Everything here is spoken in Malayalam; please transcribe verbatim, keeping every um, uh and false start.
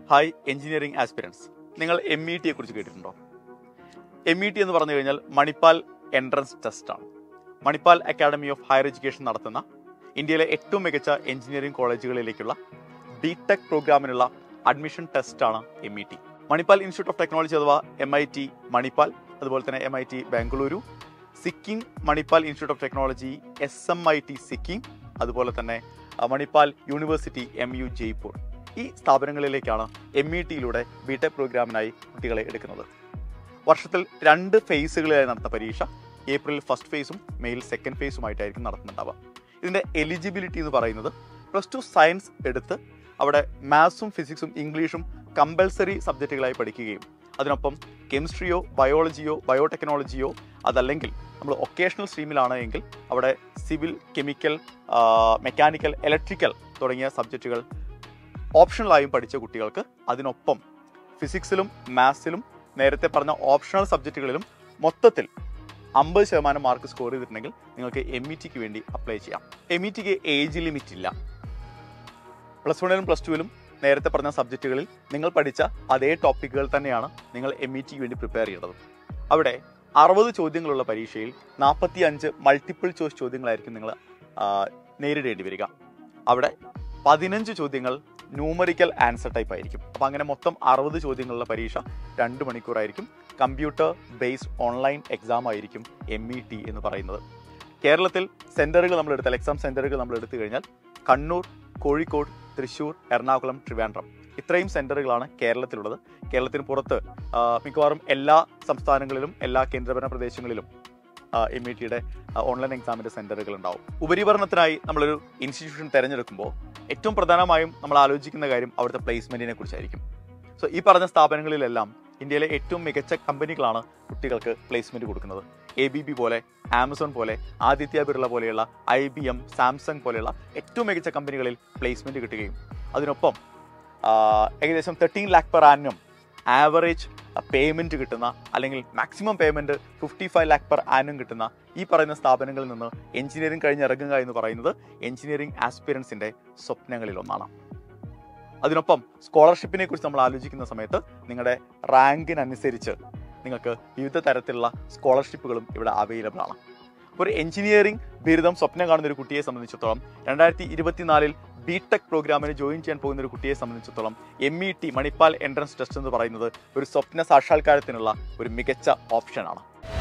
ഹായ് എഞ്ചിനീയറിംഗ് ആസ്പിരൻസ്, നിങ്ങൾ എം ഇ ടിയെ കുറിച്ച് കേട്ടിട്ടുണ്ടോ? എം ഇ ടി എന്ന് പറഞ്ഞു കഴിഞ്ഞാൽ മണിപ്പാൽ എൻട്രൻസ് ടെസ്റ്റ് ആണ്. Manipal academy of higher education നടത്തുന്ന ഇന്ത്യയിലെ ഏറ്റവും മികച്ച എഞ്ചിനീയറിംഗ് കോളേജുകളിലേക്കുള്ള ബി.ടെക് പ്രോഗ്രാമിനുള്ള അഡ്മിഷൻ ടെസ്റ്റാണ് M E T. Manipal institute of technology അഥവാ എം ഐ ടി മണിപ്പാൽ, അതുപോലെ തന്നെ M I T Bengaluru, Sikkim Manipal institute of technology S M I T Sikkim, അതുപോലെ തന്നെ Manipal university M U Jaipur, ഈ സ്ഥാപനങ്ങളിലേക്കാണ് എം ഇ ടിയിലൂടെ ബി.ടെക് പ്രോഗ്രാമിനായി കുട്ടികളെ എടുക്കുന്നത്. വർഷത്തിൽ രണ്ട് ഫേസുകളിലായി നടത്തുന്ന പരീക്ഷ ഏപ്രിൽ ഫസ്റ്റ് ഫേസും മെയിൽ സെക്കൻഡ് ഫേസുമായിട്ടായിരിക്കും നടത്തുന്നുണ്ടാവുക. ഇതിൻ്റെ എലിജിബിലിറ്റി എന്ന് പറയുന്നത് പ്ലസ് ടു സയൻസ് എടുത്ത് അവിടെ മാത്സും ഫിസിക്സും ഇംഗ്ലീഷും കമ്പൽസറി സബ്ജക്റ്റുകളായി പഠിക്കുകയും അതിനൊപ്പം കെമിസ്ട്രിയോ ബയോളജിയോ ബയോടെക്നോളജിയോ അതല്ലെങ്കിൽ നമ്മൾ ഒക്കേഷണൽ സ്ട്രീമിലാണ് എങ്കിൽ അവിടെ സിവിൽ, കെമിക്കൽ, മെക്കാനിക്കൽ, ഇലക്ട്രിക്കൽ തുടങ്ങിയ സബ്ജക്റ്റുകൾ ഓപ്ഷണലായും പഠിച്ച കുട്ടികൾക്ക് അതിനൊപ്പം ഫിസിക്സിലും മാത്സിലും നേരത്തെ പറഞ്ഞ ഓപ്ഷണൽ സബ്ജക്റ്റുകളിലും മൊത്തത്തിൽ അമ്പത് ശതമാനം മാർക്ക് സ്കോർ ചെയ്തിട്ടുണ്ടെങ്കിൽ നിങ്ങൾക്ക് എം ഇ ടിക്ക് വേണ്ടി അപ്ലൈ ചെയ്യാം. എം ഇ ടിക്ക് ഏജ് ലിമിറ്റ് ഇല്ല. പ്ലസ് വണ്ണിലും പ്ലസ് ടുവിലും നേരത്തെ പറഞ്ഞ സബ്ജക്റ്റുകളിൽ നിങ്ങൾ പഠിച്ച അതേ ടോപ്പിക്കുകൾ തന്നെയാണ് നിങ്ങൾ എം ഇ ടിക്ക് വേണ്ടി പ്രിപ്പയർ ചെയ്യേണ്ടത്. അവിടെ അറുപത് ചോദ്യങ്ങളുള്ള പരീക്ഷയിൽ നാൽപ്പത്തി അഞ്ച് മൾട്ടിപ്പിൾ ചോയ്സ് ചോദ്യങ്ങളായിരിക്കും നിങ്ങൾ നേരിടേണ്ടി വരിക. അവിടെ പതിനഞ്ച് ചോദ്യങ്ങൾ ന്യൂമറിക്കൽ ആൻസർ ടൈപ്പ് ആയിരിക്കും. അപ്പോൾ അങ്ങനെ മൊത്തം അറുപത് ചോദ്യങ്ങളുള്ള പരീക്ഷ രണ്ട് മണിക്കൂറായിരിക്കും. കമ്പ്യൂട്ടർ ബേസ്ഡ് ഓൺലൈൻ എക്സാം ആയിരിക്കും എം ഇ ടി എന്ന് പറയുന്നത്. കേരളത്തിൽ സെൻറ്ററുകൾ നമ്മൾ എടുത്താൽ എക്സാം സെൻറ്ററുകൾ നമ്മൾ എടുത്തു കഴിഞ്ഞാൽ കണ്ണൂർ, കോഴിക്കോട്, തൃശ്ശൂർ, എറണാകുളം, ട്രിവാൻഡ്രം ഇത്രയും സെൻറ്ററുകളാണ് കേരളത്തിലുള്ളത്. കേരളത്തിന് പുറത്ത് മിക്കവാറും എല്ലാ സംസ്ഥാനങ്ങളിലും എല്ലാ കേന്ദ്രഭരണ പ്രദേശങ്ങളിലും എം ഇ ടിയുടെ ഓൺലൈൻ എക്സാമിൻ്റെ സെൻറ്ററുകൾ ഉണ്ടാവും. ഉപരിപഠനത്തിനായി നമ്മളൊരു ഇൻസ്റ്റിറ്റ്യൂഷൻ തിരഞ്ഞെടുക്കുമ്പോൾ ഏറ്റവും പ്രധാനമായും നമ്മൾ ആലോചിക്കുന്ന കാര്യം അവിടുത്തെ പ്ലേസ്മെൻറ്റിനെ കുറിച്ചായിരിക്കും. സോ ഈ പറഞ്ഞ സ്ഥാപനങ്ങളിലെല്ലാം ഇന്ത്യയിലെ ഏറ്റവും മികച്ച കമ്പനികളാണ് കുട്ടികൾക്ക് പ്ലേസ്മെൻറ്റ് കൊടുക്കുന്നത്. എ ബി ബി പോലെ, ആമസോൺ പോലെ, ആദിത്യ ബിർള പോലെയുള്ള, ഐ ബി എം, സാംസങ് പോലെയുള്ള ഏറ്റവും മികച്ച കമ്പനികളിൽ പ്ലേസ്മെൻറ്റ് കിട്ടുകയും അതിനൊപ്പം ഏകദേശം thirteen lakh per annum average payment കിട്ടുന്ന അല്ലെങ്കിൽ maximum payment fifty five lakh per annum കിട്ടുന്ന ഈ പറയുന്ന സ്ഥാപനങ്ങളിൽ നിന്ന് എഞ്ചിനീയറിംഗ് കഴിഞ്ഞിറങ്ങുക എന്ന് പറയുന്നത് എഞ്ചിനീയറിംഗ് ആസ്പിരൻസിൻ്റെ സ്വപ്നങ്ങളിലൊന്നാണ്. അതിനൊപ്പം സ്കോളർഷിപ്പിനെ കുറിച്ച് നമ്മൾ ആലോചിക്കുന്ന സമയത്ത് നിങ്ങളുടെ റാങ്കിനനുസരിച്ച് നിങ്ങൾക്ക് വിവിധ തരത്തിലുള്ള സ്കോളർഷിപ്പുകളും ഇവിടെ അവൈലബിൾ ആണ്. ഒരു എഞ്ചിനീയറിംഗ് ബിരുദം സ്വപ്നം കാണുന്ന ഒരു കുട്ടിയെ സംബന്ധിച്ചിടത്തോളം രണ്ടായിരത്തി ഇരുപത്തിനാലിൽ ബി.ടെക് പ്രോഗ്രാമിന് ജോയിൻ ചെയ്യാൻ പോകുന്ന ഒരു കുട്ടിയെ സംബന്ധിച്ചിടത്തോളം M E T Manipal entrance test എന്ന് പറയുന്നത് ഒരു സ്വപ്ന സാക്ഷാത്കാരത്തിനുള്ള ഒരു മികച്ച ഓപ്ഷനാണ്.